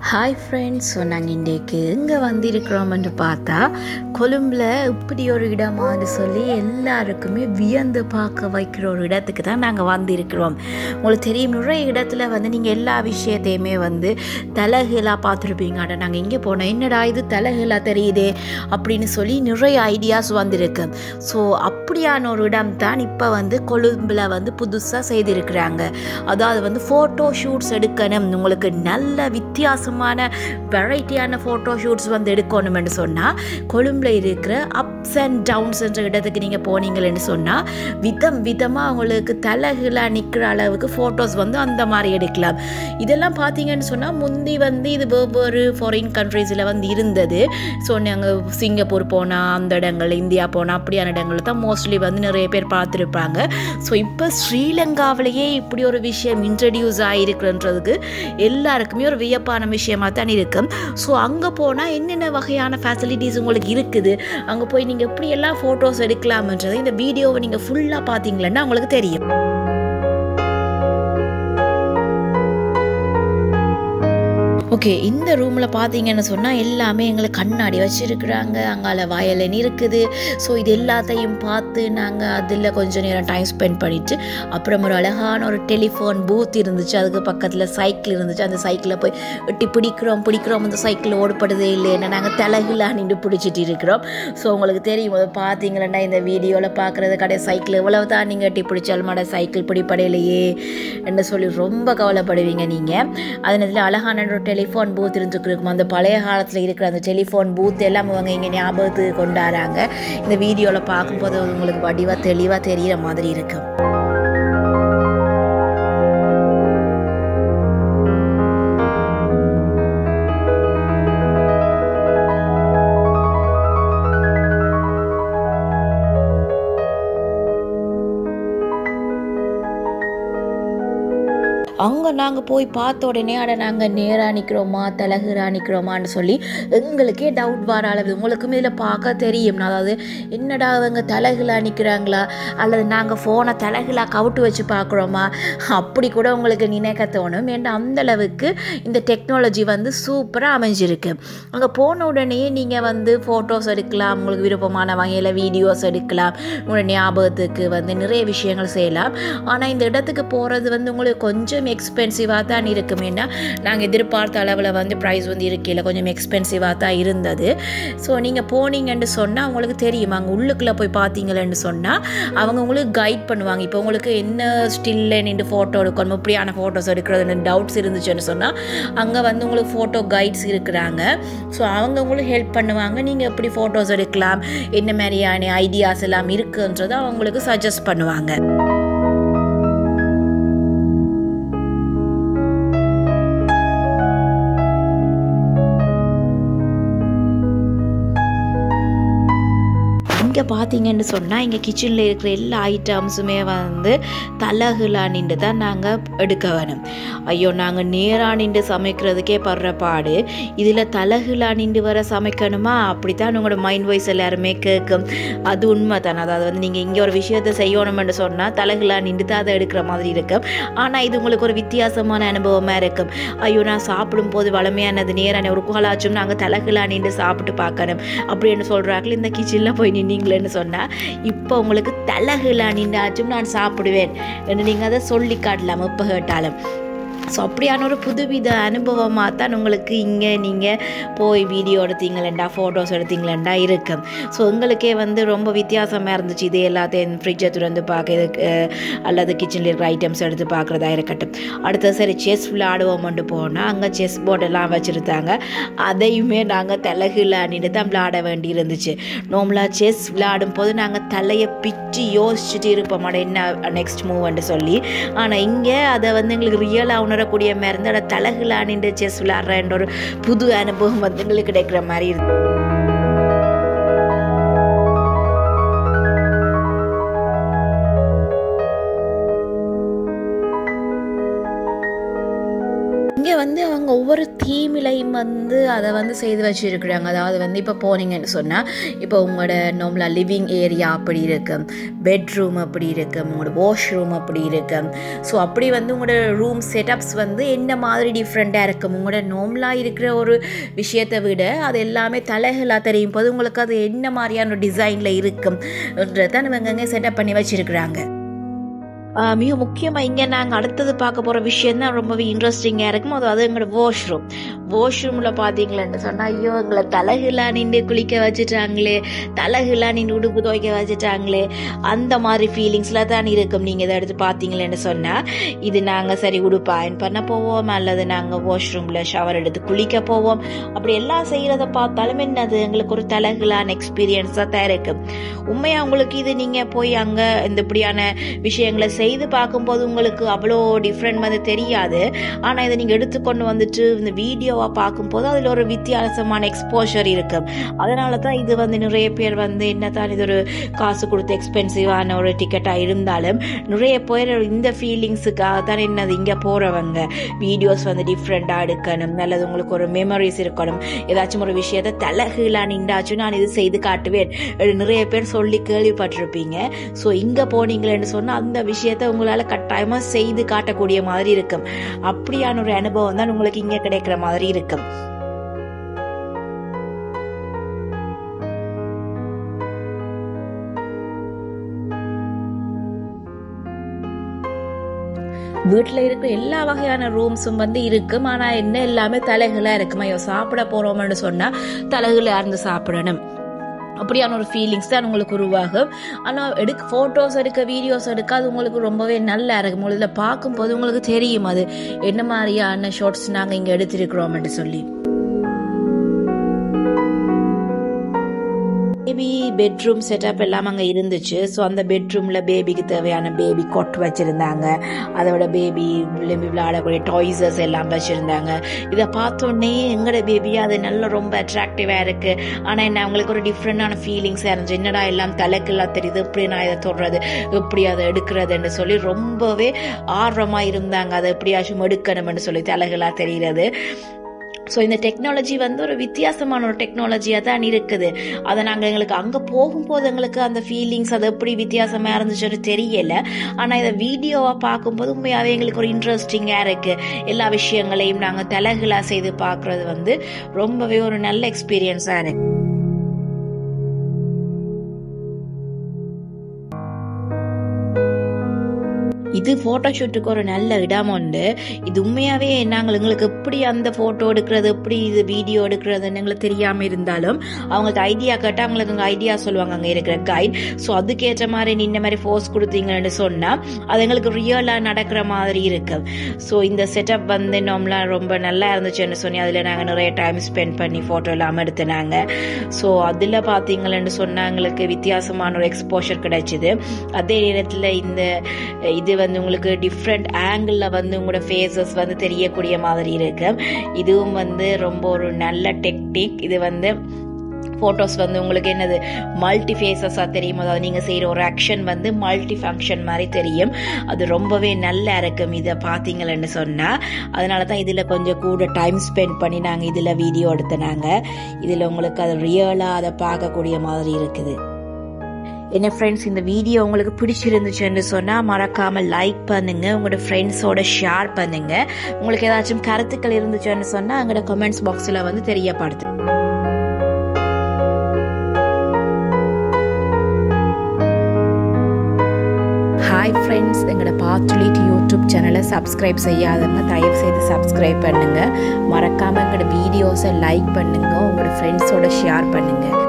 Hi friends. So நாங்கள் இன்றைக்கு எங்கே வந்திருக்கிறோம்னு பார்த்தா கொழும்பில் இப்படி ஒரு இடமான்னு சொல்லி எல்லாருக்குமே வியந்து பார்க்க வைக்கிற ஒரு இடத்துக்கு தான் நாங்கள் வந்திருக்கிறோம். உங்களுக்கு தெரியும், நிறைய இடத்துல நீங்கள் எல்லா விஷயத்தையுமே தலைகளாக பார்த்துருப்பீங்க. ஆனால் நாங்கள் இங்கே போனோம், என்னடா இது தலைகளாக தெரியுதே அப்படின்னு சொல்லி நிறைய ஐடியாஸ் வந்திருக்கு. ஸோ அப்படியான ஒரு இடம் தான் இப்போ கொழும்பில் புதுசாக செய்திருக்கிறாங்க. அதாவது ஃபோட்டோ ஷூட்ஸ் எடுக்கணும், உங்களுக்கு நல்ல வித்தியாசமான வெரைட்டியான ஃபோட்டோ ஷூட்ஸ் எடுக்கணும்னு சொன்னால் கொழும்பில் இருக்கிற அப்ஸ் அண்ட் டவுன்ஸ் என்ற இடத்துக்கு நீங்கள் போனீங்கன்னு சொன்னால் விதமாக உங்களுக்கு தலைகளாக நிற்கிற அளவுக்கு ஃபோட்டோஸ் அந்த மாதிரி எடுக்கலாம். இதெல்லாம் பார்த்தீங்கன்னு சொன்னால் முந்தி இது வெவ்வேறு ஃபாரின் கண்ட்ரீஸில் இருந்தது. ஸோ நாங்கள் சிங்கப்பூர் போனால் அந்த இடங்கள், இந்தியா போனால் அப்படியான இடங்களில் தான் மோஸ்ட்லி நிறைய பேர் பார்த்துருப்பாங்க. ஸோ இப்போ ஸ்ரீலங்காவிலேயே இப்படி ஒரு விஷயம் இன்ட்ரடியூஸ் ஆகிருக்குன்றதுக்கு எல்லாருக்குமே ஒரு வியப்பான விஷயமாக தான் இருக்கும். ஸோ அங்கே போனால் என்னென்ன வகையான ஃபெசிலிட்டிஸ் உங்களுக்கு இருக்குது, அங்கே போய் நீங்கள் எப்படியெல்லாம் ஃபோட்டோஸ் எடுக்கலாம்ன்றதை இந்த வீடியோவை நீங்கள் ஃபுல்லாக பார்த்தீங்களன்னா உங்களுக்கு தெரியும். ஓகே, இந்த ரூமில் பார்த்தீங்கன்னு சொன்னால் எல்லாமே எங்களுக்கு கண்ணாடி வச்சுருக்குறாங்க, அங்கால வயலின் இருக்குது. ஸோ இது எல்லாத்தையும் பார்த்து நாங்கள் அதில் கொஞ்சம் நேரம் டைம் ஸ்பெண்ட் பண்ணிவிட்டு அப்புறம் ஒரு அழகான ஒரு டெலிஃபோன் பூத் இருந்துச்சு, அதுக்கு பக்கத்தில் சைக்கிள் இருந்துச்சு. அந்த சைக்கிளை போய் வெட்டி பிடிக்கிறோம். அந்த சைக்கிள் ஓடப்படுதே இல்லைன்னா நாங்கள் தலைகளாக நின்று பிடிச்சிட்டு இருக்கிறோம். ஸோ உங்களுக்கு தெரியும், பார்த்தீங்களா இந்த வீடியோவில் பார்க்குறது கடை சைக்கிள் எவ்வளவு தான் நீங்கள் எட்டி பிடிச்சாலும் மாட சைக்கிள் பிடிப்படையிலையே என்று சொல்லி ரொம்ப கவலைப்படுவீங்க நீங்கள். அதனால அழகான ஒரு டெலிஃபோன் பூத் இருந்துருக்கும். அந்த பழைய காலத்தில் இருக்கிற அந்த டெலிஃபோன் பூத் எல்லாம் அவங்க இங்கே ஞாபகத்துக்கு கொண்டாடுறாங்க. இந்த வீடியோவில் பார்க்கும்போது உங்களுக்கு வடிவாக தெளிவாக தெரிகிற மாதிரி இருக்கும். அங்கே நாங்கள் போய் பார்த்த உடனே நாங்கள் நேராக நிற்கிறோமா தலைகளாக நிற்கிறோமான்னு சொல்லி எங்களுக்கே டவுட் வர அளவு. உங்களுக்குமே இதில் பார்க்க தெரியும், அதாவது என்னடா அவங்க தலைகளாக நிற்கிறாங்களா அல்லது நாங்கள் ஃபோனை தலைகளாக கவுட்டு வச்சு பார்க்குறோமா அப்படி கூட உங்களுக்கு நினைக்க தோணும். ஏன்னா அந்தளவுக்கு இந்த டெக்னாலஜி சூப்பராக அமைஞ்சிருக்கு. அங்கே போன உடனே நீங்கள் ஃபோட்டோஸ் எடுக்கலாம், உங்களுக்கு விருப்பமான வகையில் வீடியோஸ் எடுக்கலாம், உங்களோட ஞாபகத்துக்கு நிறைய விஷயங்கள் செய்யலாம். ஆனால் இந்த இடத்துக்கு போகிறது உங்களுக்கு கொஞ்சம் எக்ஸ்பென்சிவாக தான் இருக்கும். ஏன்னா நாங்கள் எதிர்பார்த்த அளவில் ப்ரைஸ் இருக்கையில் கொஞ்சம் எக்ஸ்பென்சிவாக தான் இருந்தது. ஸோ நீங்கள் போனீங்கன்னு சொன்னால் உங்களுக்கு தெரியும், அங்கே உள்ளுக்குள்ளே போய் பார்த்தீங்களேன்னு சொன்னால் அவங்க உங்களுக்கு கைட் பண்ணுவாங்க. இப்போ உங்களுக்கு என்ன ஸ்டில்ல நின்று ஃபோட்டோ எடுக்கணும், இப்படியான ஃபோட்டோஸ் எடுக்கிறதுன்னு டவுட்ஸ் இருந்துச்சுன்னு சொன்னால் அங்கே உங்களுக்கு ஃபோட்டோ கைட்ஸ் இருக்கிறாங்க. ஸோ அவங்க உங்களுக்கு ஹெல்ப் பண்ணுவாங்க, நீங்கள் எப்படி ஃபோட்டோஸ் எடுக்கலாம், என்ன மாதிரியான ஐடியாஸ் எல்லாம் இருக்குன்றதை அவங்களுக்கு சஜஸ்ட் பண்ணுவாங்க. இங்கே பார்த்தீங்கன்னு சொன்னால் இங்கே கிச்சனில் இருக்கிற எல்லா ஐட்டம்ஸுமே தலைகளாக நின்று தான் நாங்கள் எடுக்க வேணும். ஐயோ, நாங்கள் நேராக நின்று சமைக்கிறதுக்கே படுற பாடு, இதில் தலைகளாக நின்று வர சமைக்கணுமா அப்படித்தான் உங்களோட மைண்ட் வாய்ஸ் எல்லாருமே கேட்கும். அது உண்மை தானே. அதாவது நீங்கள் இங்கே ஒரு விஷயத்தை செய்யணும்னு சொன்னால் தலைகளாக நின்று தான் அதை எடுக்கிற மாதிரி இருக்கும். ஆனால் இது உங்களுக்கு ஒரு வித்தியாசமான அனுபவமாக இருக்கும். ஐயோ, நான் சாப்பிடும்போது வளமையானது நேரான ஒரு குகலாச்சும் நாங்கள் தலைகளாக நின்று சாப்பிட்டு பார்க்கணும் அப்படின்னு சொல்கிறார்கள். இந்த கிச்சனில் போய் நின்று சொன்னால் இப்போ உங்களுக்கு தலைகளாக நின்றாச்சும் நான் சாப்பிடுவேன் என்று நீங்கள் அதை சொல்லி காட்டலாம் எப்போ கேட்டாலும். ஸோ அப்படியான ஒரு புதுவித அனுபவமாக தான் உங்களுக்கு இங்கே நீங்கள் போய் வீடியோ எடுத்தீங்களா ஃபோட்டோஸ் எடுத்தீங்களா இருக்கும். ஸோ எங்களுக்கே ரொம்ப வித்தியாசமாக இருந்துச்சு. இது எல்லாத்தையும் ஃப்ரிட்ஜை திறந்து பார்க்கறதுக்கு அல்லது கிச்சனில் இருக்கிற ஐட்டம்ஸ் எடுத்து பார்க்குறதா இருக்கட்டும். அடுத்தது சரி செஸ் விளையாடுவோம்ட்டு போனால் அங்கே செஸ் போர்டெல்லாம் வச்சுருந்தாங்க. அதையுமே நாங்கள் தலைகளாக நின்று தான் விளையாட வேண்டி இருந்துச்சு. நார்மலாக செஸ் விளையாடும் போது நாங்கள் தலையை பிச்சு யோசிச்சுட்டு இருப்போம், என்ன நெக்ஸ்ட் மூவ்ன்ட்டு சொல்லி. ஆனால் இங்கே அதை எங்களுக்கு ரியலாக உணரக்கூடிய மாதிரி இருந்தால் தலைகளாக நின்று செஸ் விளையாடுறன்ற ஒரு புது அனுபவம் எங்களுக்கு கிடைக்கிற மாதிரி இருக்கு. இங்கே வந்து அவங்க ஒவ்வொரு தீமிலையும் வந்து அதை வந்து செய்து வச்சுருக்குறாங்க. அதாவது வந்து இப்போ போனீங்கன்னு சொன்னால் இப்போ உங்களோட நார்மலாக லிவிங் ஏரியா அப்படி இருக்கும், பெட்ரூம் அப்படி இருக்கும், உங்களோட வாஷ்ரூம் அப்படி இருக்கும். ஸோ அப்படி வந்து உங்களோட ரூம் செட்டப்ஸ் வந்து என்ன மாதிரி டிஃப்ரெண்ட்டாக இருக்கும். உங்களோட நார்மலாக இருக்கிற ஒரு விஷயத்தை விட அது எல்லாமே தலைகளாக தெரியும் போது உங்களுக்கு அது என்ன மாதிரியான ஒரு டிசைனில் இருக்கும்ன்றதான் இவங்க செட்டப் பண்ணி வச்சுருக்குறாங்க. மிக முக்கியமாக இங்கே நாங்கள் அடுத்தது பார்க்க போகிற விஷயம் தான் ரொம்பவே இன்ட்ரெஸ்டிங்காக இருக்கும். அது எங்களோட வாஷ்ரூமில் பார்த்தீங்களேன்னு சொன்னால், ஐயோ எங்களை தலகுலா நின்று குளிக்க வச்சுட்டாங்களே, தலகுலா நின்று உடுப்பு துவைக்க வச்சுட்டாங்களே, அந்த மாதிரி ஃபீலிங்ஸில் தான் இருக்கும். நீங்கள் இதை எடுத்து பார்த்தீங்களேன்னு சொன்னால், இது நாங்கள் சரி உடுப்பு அயன் பண்ண போவோம் அல்லது நாங்கள் வாஷ்ரூமில் ஷவர் எடுத்து குளிக்க போவோம், அப்படி எல்லாம் செய்கிறத பார்த்தாலும் என்னது எங்களுக்கு ஒரு தலகுலான எக்ஸ்பீரியன்ஸாக தான் இருக்கும். உண்மையாக உங்களுக்கு இது நீங்கள் போய் அங்கே இந்த இப்படியான விஷயங்களை செய்து பார்க்கும்போது உங்களுக்கு அவ்வளோ டிஃப்ரெண்ட் வந்து தெரியாது. ஆனால் இதை நீங்கள் எடுத்துக்கொண்டு வந்துட்டு இந்த வீடியோவாக பார்க்கும்போது அதில் ஒரு வித்தியாசமான எக்ஸ்போஷர் இருக்கும். அதனால தான் இது வந்து நிறைய பேர் வந்து என்ன தான் இது ஒரு காசு கொடுத்து எக்ஸ்பென்சிவான ஒரு டிக்கெட்டாக இருந்தாலும் நிறைய பேர் இந்த ஃபீலிங்ஸுக்காக தான் என்னது இங்கே போகிறவங்க வீடியோஸ் வந்து டிஃப்ரெண்ட்டாக எடுக்கணும், நல்லது உங்களுக்கு ஒரு மெமரிஸ் இருக்கணும், ஏதாச்சும் ஒரு விஷயத்தை தலகுலா நின்றாச்சும் நான் இது செய்து காட்டுவேன் நிறைய பேர் சொல்லி கேள்விப்பட்டிருப்பீங்க. ஸோ இங்கே போனீங்களேன்னு சொன்னால் அந்த விஷயத்தை உங்களால் கட்டாயமாக செய்து காட்டக்கூடிய மாதிரி இருக்கும். அப்படியான ஒரு அனுபவம் தான் உங்களுக்கு இங்கே கிடைக்கிற மாதிரி இருக்கும். வீட்டில் இருக்கிற எல்லா வகையான ரூம்ஸும் வந்து இருக்கும். ஆனால் என்ன எல்லாமே தலைகளாக இருக்கும். ஐயோ சாப்பிட போகிறோம்னு சொன்னால் தலைகளாக இருந்து சாப்பிடணும், அப்படியான ஒரு ஃபீலிங்ஸ் தான் உங்களுக்கு உருவாகும். ஆனால் ஃபோட்டோஸ் எடுக்க வீடியோஸ் எடுக்க அது உங்களுக்கு ரொம்பவே நல்லா இருக்கும். உங்களுக்கு இதில் பார்க்கும்போது உங்களுக்கு தெரியும் அது என்ன மாதிரியான ஷார்ட்ஸ் நாங்கள் இங்கே எடுத்திருக்கிறோம்னு சொல்லி. பேபி பெட்ரூம் செட்டப் எல்லாம் அங்கே இருந்துச்சு. ஸோ அந்த பெட்ரூமில் பேபிக்கு தேவையான பேபி கொட் வச்சுருந்தாங்க, அதோட பேபி விளையாடக்கூடிய டாய்ஸஸ் எல்லாம் வச்சுருந்தாங்க. இதை பார்த்தோன்னே எங்களோட பேபி அது நல்லா ரொம்ப அட்ராக்டிவாக இருக்குது. ஆனால் என்ன அவங்களுக்கு ஒரு டிஃப்ரெண்டான ஃபீலிங்ஸாக இருந்துச்சு. என்னடா எல்லாம் தலைக்கெல்லாம் தெரியுது, எப்படி நான் இதை தொடுறது, எப்படி அதை எடுக்கிறதுன்னு சொல்லி ரொம்பவே ஆர்வமாக இருந்தாங்க. அதை எப்படியாச்சும் எடுக்கணும்னு சொல்லி தலைகளாக தெரிகிறது. ஸோ இந்த டெக்னாலஜி வந்து ஒரு வித்தியாசமான ஒரு டெக்னாலஜியாக தான் இருக்குது. அதை நாங்கள் எங்களுக்கு அங்கே போகும்போது எங்களுக்கு அந்த ஃபீலிங்ஸ் அது எப்படி வித்தியாசமாக இருந்துச்சுன்னு தெரியலை. ஆனால் இதை வீடியோவாக பார்க்கும்போது உண்மையாகவே எங்களுக்கு ஒரு இன்ட்ரெஸ்டிங்காக இருக்குது. எல்லா விஷயங்களையும் நாங்கள் தலைகளாக செய்து பார்க்குறது வந்து ரொம்பவே ஒரு நல்ல எக்ஸ்பீரியன்ஸாக இருக்குது. இது ஃபோட்டோஷூட்டுக்கு ஒரு நல்ல இடம் உண்டு. இது உண்மையாகவே நாங்கள் எங்களுக்கு எப்படி அந்த ஃபோட்டோ எடுக்கிறது, எப்படி இது வீடியோ எடுக்கிறதுன்னு எங்களுக்கு தெரியாமல் இருந்தாலும் அவங்களுக்கு ஐடியா கேட்டால் அவங்களுக்கு அங்கே ஐடியா சொல்லுவாங்க அங்கே இருக்கிற கைட். ஸோ அதுக்கேற்ற மாதிரி நின்ன மாதிரி ஃபோர்ஸ் கொடுத்தீங்கன்னு சொன்னால் அது எங்களுக்கு ரியலாக நடக்கிற மாதிரி இருக்குது. ஸோ இந்த செட்டப் வந்து நம்மளாம் ரொம்ப நல்லா இருந்துச்சுன்னு சொல்லி அதில் நாங்கள் நிறைய டைம் ஸ்பெண்ட் பண்ணி ஃபோட்டோ எல்லாம் எடுத்துனாங்க. ஸோ அதில் பார்த்தீங்களன்னு சொன்னால் எங்களுக்கு வித்தியாசமான ஒரு எக்ஸ்போஷர் கிடைச்சிது. அதே நேரத்தில் இது வந்து உங்களுக்கு டிஃப்ரெண்ட் ஆங்கிளில் வந்து உங்களோட ஃபேஸஸ் வந்து தெரியக்கூடிய மாதிரி இருக்கு. இதுவும் வந்து ரொம்ப ஒரு நல்ல டெக்னிக். இது வந்து ஃபோட்டோஸ் வந்து உங்களுக்கு என்னது மல்டி ஃபேஸஸாக தெரியும். அதாவது நீங்கள் செய்கிற ஒரு ஆக்ஷன் வந்து மல்டி ஃபங்க்ஷன் மாதிரி தெரியும். அது ரொம்பவே நல்லா இருக்கும் இதை பார்த்தீங்களன்னு சொன்னால். அதனால தான் இதில் கொஞ்சம் கூட டைம் ஸ்பெண்ட் பண்ணி நாங்கள் இதில் வீடியோ எடுத்துனாங்க. இதில் உங்களுக்கு அது ரியலாக அதை பார்க்கக்கூடிய மாதிரி இருக்குது. என்ன ஃப்ரெண்ட்ஸ், இந்த வீடியோ உங்களுக்கு பிடிச்சிருந்துச்சுன்னு சொன்னால் மறக்காமல் லைக் பண்ணுங்கள், உங்களோட ஃப்ரெண்ட்ஸோட ஷேர் பண்ணுங்கள். உங்களுக்கு ஏதாச்சும் கருத்துக்கள் இருந்துச்சுன்னு சொன்னால் எங்களோட கமெண்ட்ஸ் பாக்ஸில் வந்து தெரியப்படுத்து. ஹாய் ஃப்ரெண்ட்ஸ், எங்களோட பாத்துலிட் யூடியூப் சேனலை சப்ஸ்கிரைப் செய்யாதவங்க தயவு செய்து சப்ஸ்கிரைப் பண்ணுங்கள். மறக்காமல் எங்களோட வீடியோஸை லைக் பண்ணுங்கள், உங்களோட ஃப்ரெண்ட்ஸோட ஷேர் பண்ணுங்கள்.